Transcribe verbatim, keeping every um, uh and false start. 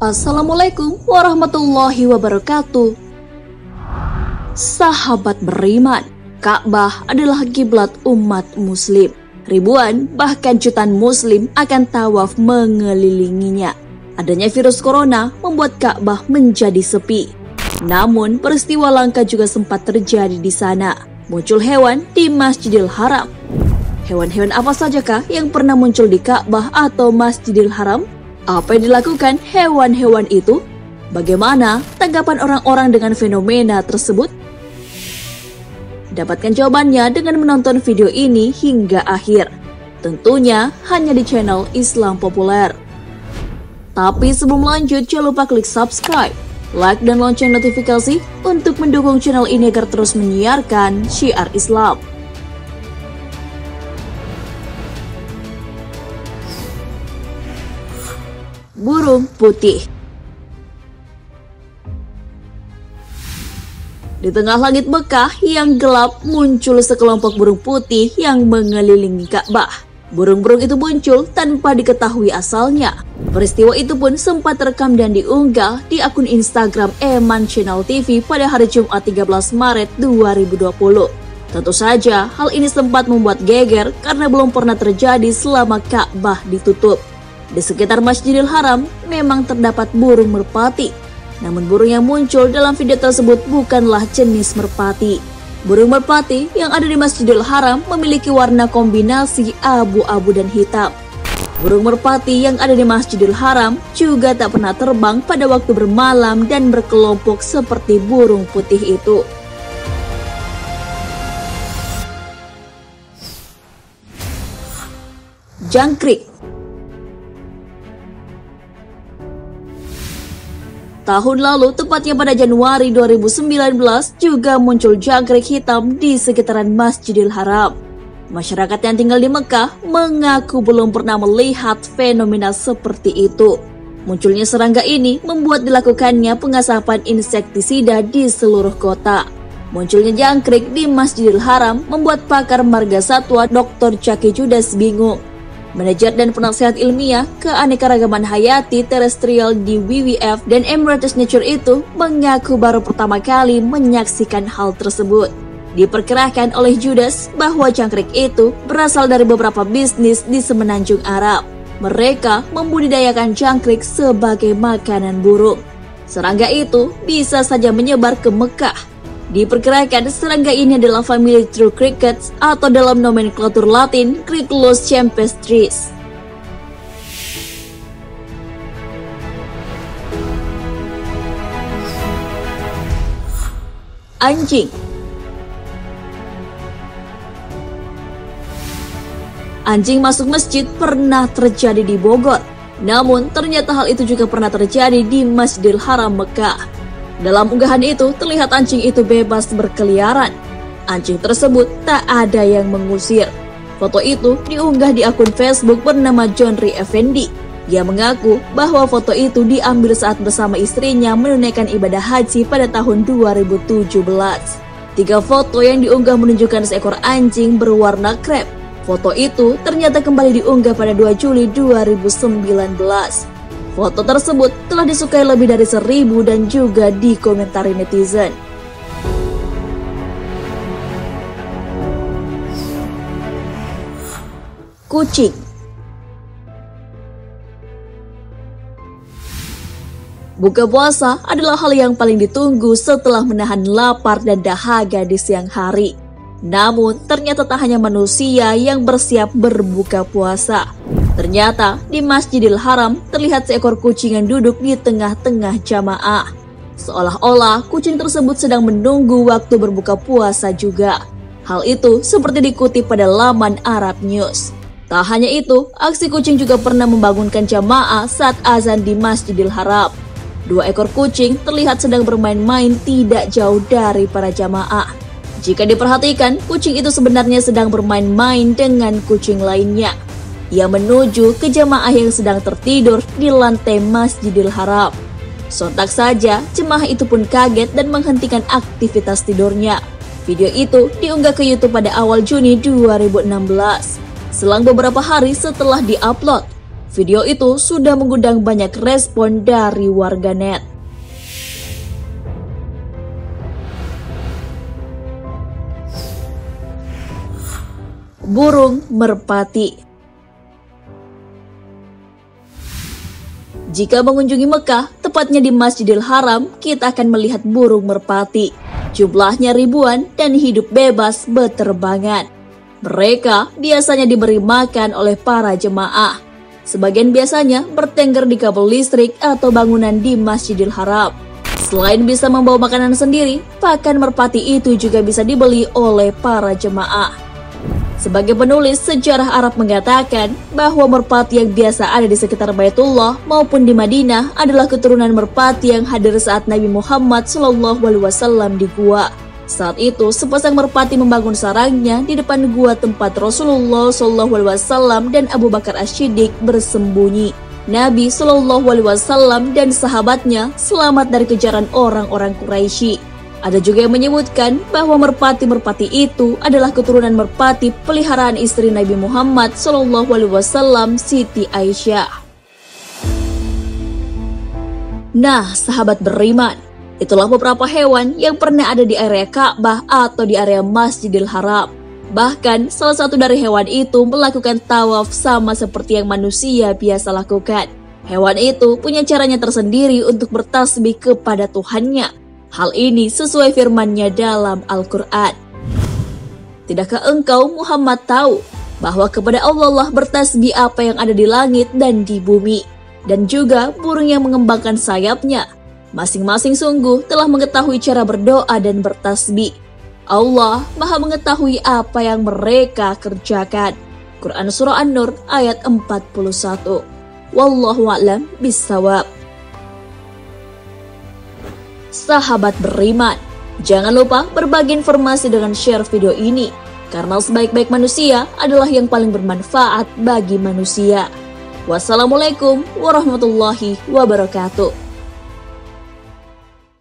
Assalamualaikum warahmatullahi wabarakatuh. Sahabat beriman, Ka'bah adalah kiblat umat muslim. Ribuan bahkan jutaan muslim akan tawaf mengelilinginya. Adanya virus corona membuat Ka'bah menjadi sepi. Namun peristiwa langka juga sempat terjadi di sana. Muncul hewan di Masjidil Haram. Hewan-hewan apa sajakah yang pernah muncul di Ka'bah atau Masjidil Haram? Apa yang dilakukan hewan-hewan itu? Bagaimana tanggapan orang-orang dengan fenomena tersebut? Dapatkan jawabannya dengan menonton video ini hingga akhir. Tentunya hanya di channel Islam Populer. Tapi sebelum lanjut, jangan lupa klik subscribe, like dan lonceng notifikasi untuk mendukung channel ini agar terus menyiarkan syiar Islam. Burung putih. Di tengah langit Mekah yang gelap muncul sekelompok burung putih yang mengelilingi Ka'bah. Burung-burung itu muncul tanpa diketahui asalnya. Peristiwa itu pun sempat terekam dan diunggah di akun Instagram Eman Channel T V pada hari Jumat tiga belas Maret dua ribu dua puluh. Tentu saja hal ini sempat membuat geger karena belum pernah terjadi selama Ka'bah ditutup. Di sekitar Masjidil Haram memang terdapat burung merpati. Namun burung yang muncul dalam video tersebut bukanlah jenis merpati. Burung merpati yang ada di Masjidil Haram memiliki warna kombinasi abu-abu dan hitam. Burung merpati yang ada di Masjidil Haram juga tak pernah terbang pada waktu bermalam dan berkelompok seperti burung putih itu. Jangkrik. Tahun lalu, tepatnya pada Januari dua ribu sembilan belas, juga muncul jangkrik hitam di sekitaran Masjidil Haram. Masyarakat yang tinggal di Mekah mengaku belum pernah melihat fenomena seperti itu. Munculnya serangga ini membuat dilakukannya pengasapan insektisida di seluruh kota. Munculnya jangkrik di Masjidil Haram membuat pakar marga satwa doktor Chaki Judas bingung. Manajer dan penasehat ilmiah keanekaragaman hayati terestrial di W W F dan Emirates Nature itu mengaku baru pertama kali menyaksikan hal tersebut. Diperkirakan oleh Judas bahwa jangkrik itu berasal dari beberapa bisnis di semenanjung Arab. Mereka membudidayakan jangkrik sebagai makanan burung. Serangga itu bisa saja menyebar ke Mekah. Diperkirakan serangga ini adalah famili true crickets atau dalam nomenklatur Latin Criculus campestris. Anjing. Anjing masuk masjid pernah terjadi di Bogor. Namun ternyata hal itu juga pernah terjadi di Masjidil Haram Mekah. Dalam unggahan itu, terlihat anjing itu bebas berkeliaran. Anjing tersebut tak ada yang mengusir. Foto itu diunggah di akun Facebook bernama Johnry Effendi. Dia mengaku bahwa foto itu diambil saat bersama istrinya menunaikan ibadah haji pada tahun dua ribu tujuh belas. Tiga foto yang diunggah menunjukkan seekor anjing berwarna krem. Foto itu ternyata kembali diunggah pada dua Juli dua ribu sembilan belas. Foto tersebut telah disukai lebih dari seribu dan juga dikomentari netizen. Kucing. Buka puasa adalah hal yang paling ditunggu setelah menahan lapar dan dahaga di siang hari. Namun ternyata tak hanya manusia yang bersiap berbuka puasa. Ternyata di Masjidil Haram terlihat seekor kucing yang duduk di tengah-tengah jamaah. Seolah-olah kucing tersebut sedang menunggu waktu berbuka puasa juga. Hal itu seperti dikutip pada laman Arab News. Tak hanya itu, aksi kucing juga pernah membangunkan jamaah saat azan di Masjidil Haram. Dua ekor kucing terlihat sedang bermain-main tidak jauh dari para jamaah. Jika diperhatikan, kucing itu sebenarnya sedang bermain-main dengan kucing lainnya. Ia menuju ke jamaah yang sedang tertidur di lantai Masjidil Haram. Sontak saja, jemaah itu pun kaget dan menghentikan aktivitas tidurnya. Video itu diunggah ke YouTube pada awal Juni dua ribu enam belas. Selang beberapa hari setelah diupload, Video itu sudah mengundang banyak respon dari warganet. Burung merpati. Jika mengunjungi Mekah, tepatnya di Masjidil Haram, kita akan melihat burung merpati. Jumlahnya ribuan dan hidup bebas beterbangan. Mereka biasanya diberi makan oleh para jemaah. Sebagian biasanya bertengger di kabel listrik atau bangunan di Masjidil Haram. Selain bisa membawa makanan sendiri, pakan merpati itu juga bisa dibeli oleh para jemaah. Sebagai penulis, sejarah Arab mengatakan bahwa merpati yang biasa ada di sekitar Baitullah maupun di Madinah adalah keturunan merpati yang hadir saat Nabi Muhammad shallallahu alaihi wasallam di gua. Saat itu, sepasang merpati membangun sarangnya di depan gua tempat Rasulullah shallallahu alaihi wasallam dan Abu Bakar As-Siddiq bersembunyi. Nabi shallallahu alaihi wasallam dan sahabatnya selamat dari kejaran orang-orang Quraisy. Ada juga yang menyebutkan bahwa merpati-merpati itu adalah keturunan merpati peliharaan istri Nabi Muhammad shallallahu alaihi wasallam, Siti Aisyah. Nah, sahabat beriman, itulah beberapa hewan yang pernah ada di area Ka'bah atau di area Masjidil Haram. Bahkan, salah satu dari hewan itu melakukan tawaf sama seperti yang manusia biasa lakukan. Hewan itu punya caranya tersendiri untuk bertasbih kepada Tuhannya. Hal ini sesuai firman-Nya dalam Al-Quran. Tidakkah engkau Muhammad tahu bahwa kepada Allah lah bertasbih apa yang ada di langit dan di bumi, dan juga burung yang mengembangkan sayapnya. Masing-masing sungguh telah mengetahui cara berdoa dan bertasbih. Allah Maha mengetahui apa yang mereka kerjakan. Quran Surah An-Nur ayat empat puluh satu. Wallahu a'lam bishawab. Sahabat beriman, jangan lupa berbagi informasi dengan share video ini, karena sebaik-baik manusia adalah yang paling bermanfaat bagi manusia. Wassalamualaikum warahmatullahi wabarakatuh.